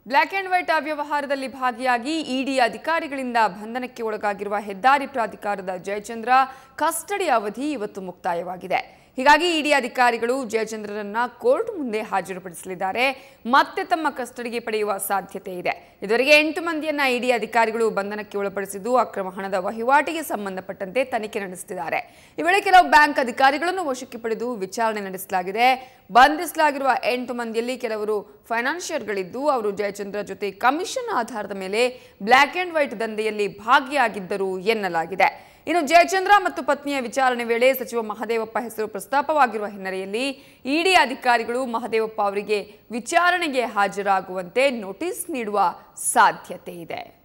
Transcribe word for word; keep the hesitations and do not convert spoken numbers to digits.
Black and white ಅವ್ಯವಹಾರದಲ್ಲಿ ಭಾಗಿಯಾಗಿ ಇಡಿ ಅಧಿಕಾರಿಗಳಿಂದ ಬಂಧನಕ್ಕೆ ಒಳಗಾಗಿರುವ ಹೆದ್ದಾರಿ ಪ್ರಾಧಿಕಾರದ ಜಯಚಂದ್ರ ಕಸ್ಟಡಿ ಅವಧಿ ಇವತ್ತು ಮುಕ್ತಾಯವಾಗಿದೆ. ಹೀಗಾಗಿ ಇಡಿ ಅಧಿಕಾರಿಗಳು ಜಯಚಂದ್ರರನ್ನ ಕೋರ್ಟ್ ಮುಂದೆ ಹಾಜರುಪಡಿಸಲಿದ್ದಾರೆ. ಮತ್ತೆ ತಮ್ಮ ಕಸ್ಟಡಿಗೆ ಪಡೆಯುವ ಸಾಧ್ಯತೆ ಇದೆ. ಇದುವರೆಗೆ ಎಂಟು ಮಂದಿಯನ್ನ ಇಡಿ ಅಧಿಕಾರಿಗಳು ಬಂಧನಕ್ಕೆ ಒಳಪಡಿಸಿದ್ದು ಅಕ್ರಮ ಹಣದ ವಹಿವಾಟಿಗೆ ಸಂಬಂಧಪಟ್ಟಂತೆ ತನಿಖೆ ನಡೆಸುತ್ತಿದ್ದಾರೆ. ಈ ವೇಳೆ ಕೆಲವು ಬ್ಯಾಂಕ್ ಅಧಿಕಾರಿಗಳನ್ನು ವಶಕ್ಕೆ ಪಡೆದು ವಿಚಾರಣೆ ನಡೆಸಲಾಗಿದೆ. ಬಂಧಿಸಲಾಗಿರುವ ಎಂಟು ಮಂದಿಯಲ್ಲಿ ಕೆಲವರು ಫೈನಾನ್ಷಿಯರ್ಗಳಿದ್ದು ಅವರು ಜಯಚಂದ್ರ ಜೊತೆ ಕಮಿಷನ್ ಆಧಾರದ ಮೇಲೆ ಬ್ಲಾಕ್ ಅಂಡ್ ವೈಟ್ ದಂಧೆಯಲ್ಲಿ ಭಾಗಿಯಾಗಿದ್ದರು ಎನ್ನಲಾಗಿದೆ. ಇನ್ನು ಜಯಚಂದ್ರ ಮತ್ತು ಪತ್ನಿಯ ವಿಚಾರಣೆ ವೇಳೆ ಸಚಿವ ಮಹದೇವಪ್ಪ ಹೆಸರು ಪ್ರಸ್ತಾಪವಾಗಿರುವ ಹಿನ್ನೆಲೆಯಲ್ಲಿ ಇಡಿ ಅಧಿಕಾರಿಗಳು ಮಹದೇವಪ್ಪ ಅವರಿಗೆ ವಿಚಾರಣೆಗೆ ಹಾಜರಾಗುವಂತೆ ನೋಟಿಸ್ ನೀಡುವ ಸಾಧ್ಯತೆ ಇದೆ.